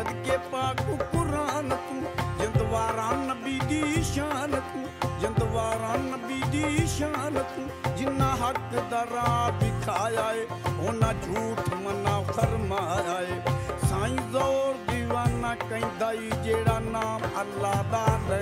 सदके पाक कुरान तू जिंदवारा नबी दी शान तू जिंदवारा नबी दी शान तू जिन्ना हक दरा दिखाया है ओना झूठ मना फरमाया है साईं ज़ोर दीवाना कहंदा ई जेड़ा नाम अल्लाह दा